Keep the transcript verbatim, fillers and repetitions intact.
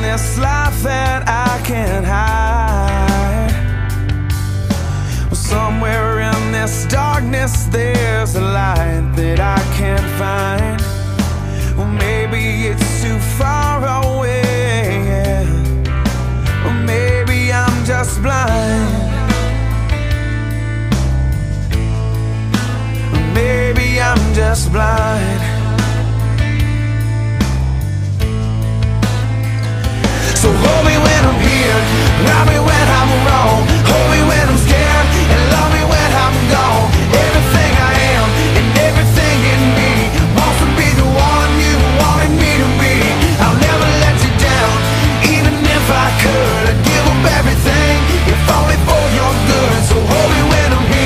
this life that I can't hide. Well, somewhere in this darkness there's a light that I can't find. Well, maybe it's too far away, yeah. Or maybe I'm just blind. Or maybe I'm just blind. So hold me when I'm here, love me when I'm wrong.